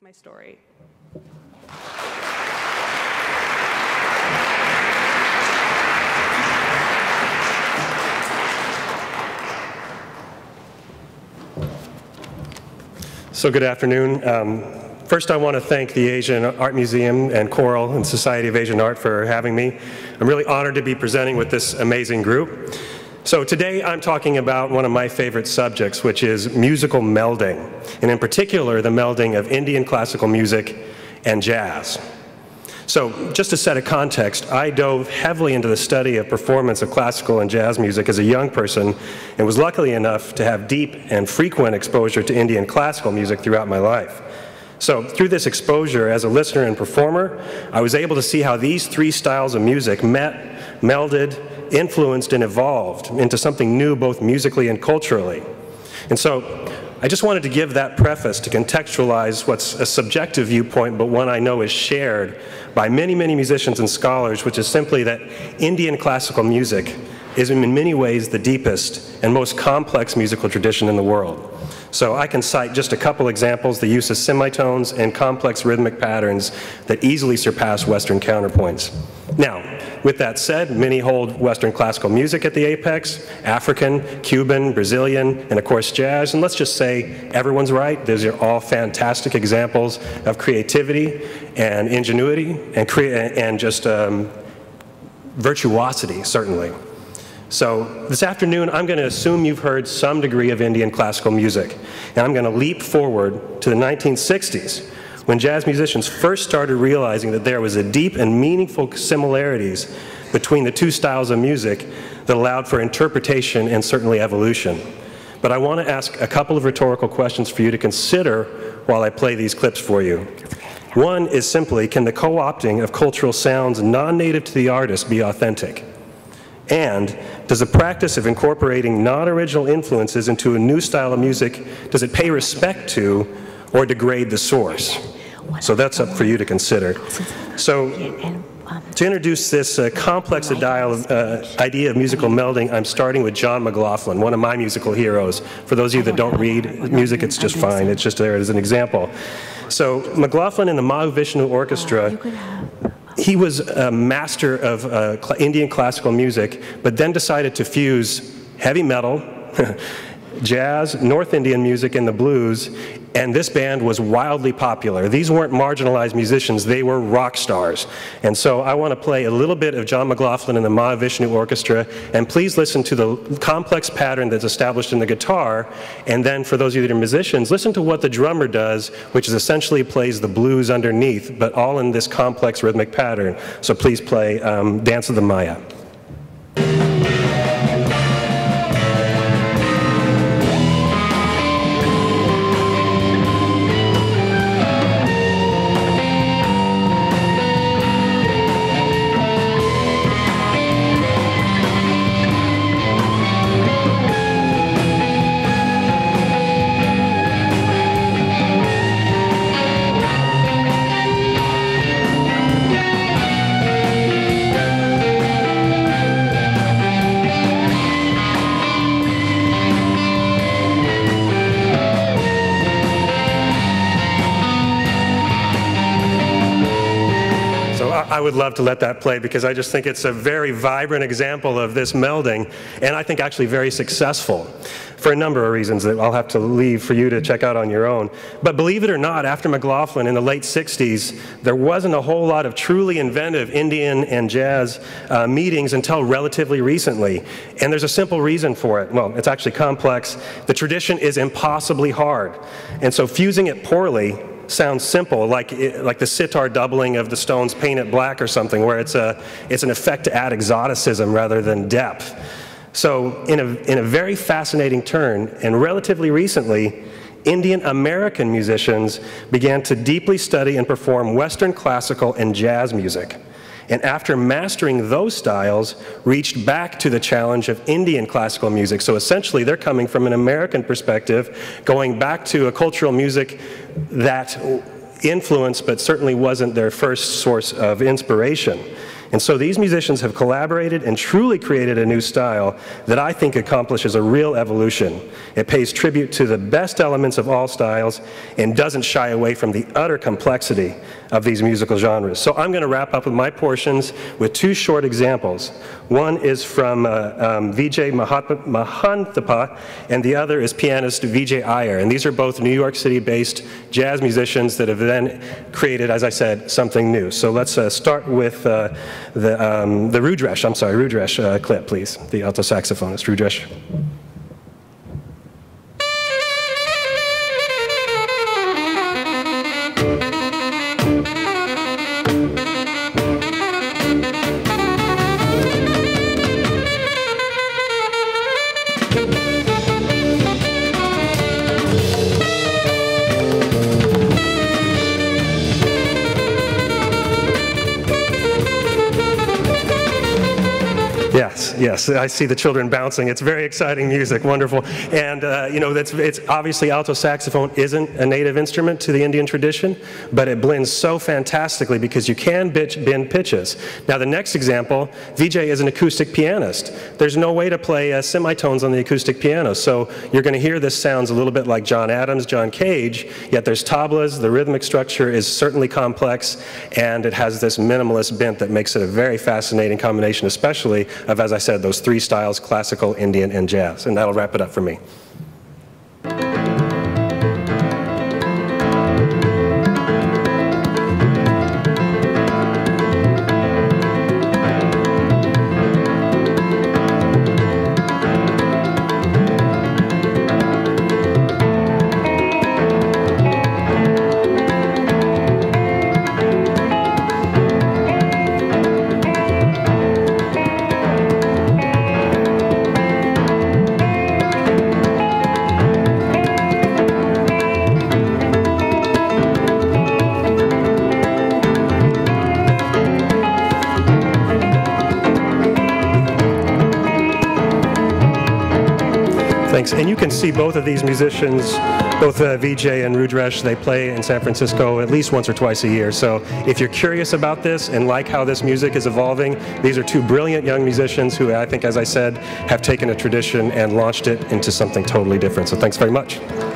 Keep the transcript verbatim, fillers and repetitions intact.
my story. So good afternoon. Um, first, I want to thank the Asian Art Museum and Choral and Society of Asian Art for having me. I'm really honored to be presenting with this amazing group. So today I'm talking about one of my favorite subjects, which is musical melding, and in particular the melding of Indian classical music and jazz. So just to set a context, I dove heavily into the study of performance of classical and jazz music as a young person and was lucky enough to have deep and frequent exposure to Indian classical music throughout my life. So through this exposure as a listener and performer, I was able to see how these three styles of music met, melded, influenced, and evolved into something new both musically and culturally. And so I just wanted to give that preface to contextualize what's a subjective viewpoint, but one I know is shared by many, many musicians and scholars, which is simply that Indian classical music is in many ways the deepest and most complex musical tradition in the world. So I can cite just a couple examples: the use of semitones and complex rhythmic patterns that easily surpass Western counterpoints. Now, with that said, many hold Western classical music at the apex: African, Cuban, Brazilian, and of course jazz. And let's just say everyone's right. Those are all fantastic examples of creativity and ingenuity and, crea and just um, virtuosity, certainly. So this afternoon, I'm going to assume you've heard some degree of Indian classical music, and I'm going to leap forward to the nineteen sixties, when jazz musicians first started realizing that there was a deep and meaningful similarities between the two styles of music that allowed for interpretation and certainly evolution. But I want to ask a couple of rhetorical questions for you to consider while I play these clips for you. One is simply, can the co-opting of cultural sounds non-native to the artist be authentic? And does the practice of incorporating non-original influences into a new style of music, does it pay respect to or degrade the source? So that's up for you to consider. So to introduce this uh, complex uh, idea of musical melding, I'm starting with John McLaughlin, one of my musical heroes. For those of you that don't read music, it's just fine. It's just there as an example. So McLaughlin and the Mahavishnu Orchestra, he was a master of uh, cl Indian classical music, but then decided to fuse heavy metal, jazz, North Indian music, and the blues, and this band was wildly popular. These weren't marginalized musicians, they were rock stars. And so I want to play a little bit of John McLaughlin and the Mahavishnu Orchestra, and please listen to the complex pattern that's established in the guitar, and then for those of you that are musicians, listen to what the drummer does, which is essentially plays the blues underneath, but all in this complex rhythmic pattern. So please play um, Dance of the Maya. I would love to let that play because I just think it's a very vibrant example of this melding, and I think actually very successful for a number of reasons that I'll have to leave for you to check out on your own. But believe it or not, after McLaughlin in the late sixties, there wasn't a whole lot of truly inventive Indian and jazz uh, meetings until relatively recently. And there's a simple reason for it. Well, it's actually complex. The tradition is impossibly hard. And so fusing it poorly sounds simple, like it, like the sitar doubling of the Stones' Paint It Black or something, where it's a it's an effect to add exoticism rather than depth. So in a in a very fascinating turn, and relatively recently, Indian American musicians began to deeply study and perform Western classical and jazz music. And after mastering those styles, reached back to the challenge of Indian classical music. So essentially, they're coming from an American perspective, going back to a cultural music that influenced, but certainly wasn't their first source of inspiration. And so these musicians have collaborated and truly created a new style that I think accomplishes a real evolution. It pays tribute to the best elements of all styles and doesn't shy away from the utter complexity of these musical genres. So I'm going to wrap up with my portions with two short examples. One is from uh, um, Vijay Mahanthappa, and the other is pianist Vijay Iyer. And these are both New York City-based jazz musicians that have then created, as I said, something new. So let's uh, start with uh, the, um, the Rudresh, I'm sorry, Rudresh uh, clip, please, the alto saxophonist, Rudresh. Yes, yes, I see the children bouncing. It's very exciting music, wonderful. And, uh, you know, that's, it's obviously alto saxophone isn't a native instrument to the Indian tradition, but it blends so fantastically because you can bitch, bend pitches. Now, the next example, Vijay is an acoustic pianist. There's no way to play uh, semitones on the acoustic piano, so you're going to hear this sounds a little bit like John Adams, John Cage, yet there's tablas, the rhythmic structure is certainly complex, and it has this minimalist bent that makes it a very fascinating combination, especially of, as I said, those three styles, classical, Indian, and jazz. And that'll wrap it up for me. Thanks. And you can see both of these musicians, both uh, Vijay and Rudresh, they play in San Francisco at least once or twice a year. So if you're curious about this and like how this music is evolving, these are two brilliant young musicians who I think, as I said, have taken a tradition and launched it into something totally different. So thanks very much.